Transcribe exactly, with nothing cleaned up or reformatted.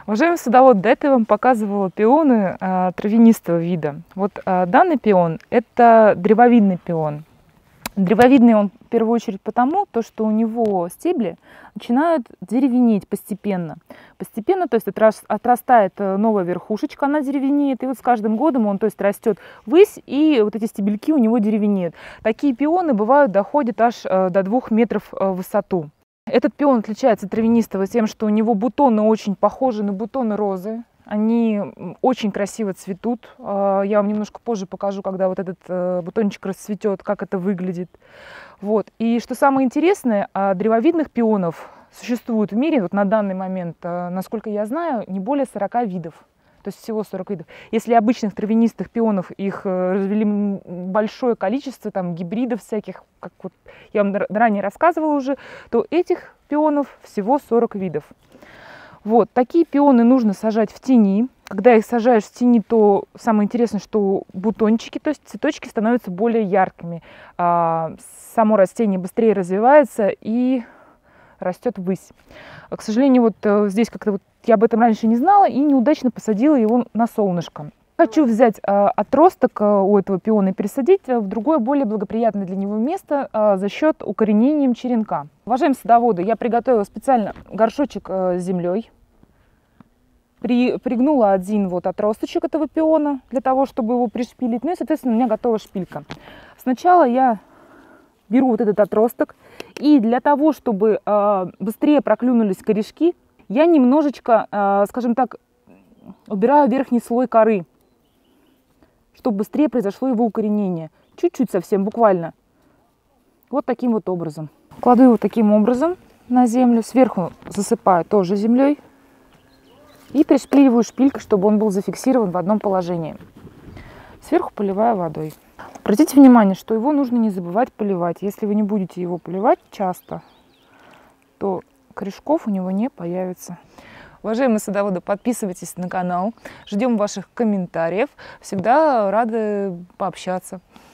Уважаемый садовод, до этого я вам показывала пионы а, травянистого вида. Вот а, данный пион – это древовидный пион. Древовидный он в первую очередь потому, то, что у него стебли начинают деревенеть постепенно. Постепенно, то есть отрастает новая верхушечка, она деревенеет, и вот с каждым годом он, то есть, растет ввысь, и вот эти стебельки у него деревенеют. Такие пионы бывают, доходят аж до двух метров в высоту. Этот пион отличается от травянистого тем, что у него бутоны очень похожи на бутоны розы. Они очень красиво цветут. Я вам немножко позже покажу, когда вот этот бутончик расцветет, как это выглядит. Вот. И что самое интересное, древовидных пионов существует в мире вот на данный момент, насколько я знаю, не более сорока видов. То есть всего сорок видов. Если обычных травянистых пионов их развели большое количество, там гибридов всяких, как вот я вам ранее рассказывала уже, то этих пионов всего сорок видов. Вот, такие пионы нужно сажать в тени. Когда их сажаешь в тени, то самое интересное, что бутончики, то есть цветочки становятся более яркими. А само растение быстрее развивается и растет ввысь. К сожалению, вот здесь как-то вот я об этом раньше не знала и неудачно посадила его на солнышко. Хочу взять а, отросток а, у этого пиона и пересадить в другое, более благоприятное для него место а, за счет укоренения черенка. Уважаемые садоводы, я приготовила специально горшочек а, с землей. При, пригнула один вот отросточек этого пиона для того, чтобы его пришпилить. Ну и, соответственно, у меня готова шпилька. Сначала я беру вот этот отросток. И для того, чтобы а, быстрее проклюнулись корешки, я немножечко, а, скажем так, убираю верхний слой коры, чтобы быстрее произошло его укоренение. Чуть-чуть совсем, буквально. Вот таким вот образом. Кладу его таким образом на землю. Сверху засыпаю тоже землей. И пришпиливаю шпилькой, чтобы он был зафиксирован в одном положении. Сверху поливаю водой. Обратите внимание, что его нужно не забывать поливать. Если вы не будете его поливать часто, то корешков у него не появится. Уважаемые садоводы, подписывайтесь на канал. Ждем ваших комментариев. Всегда рады пообщаться.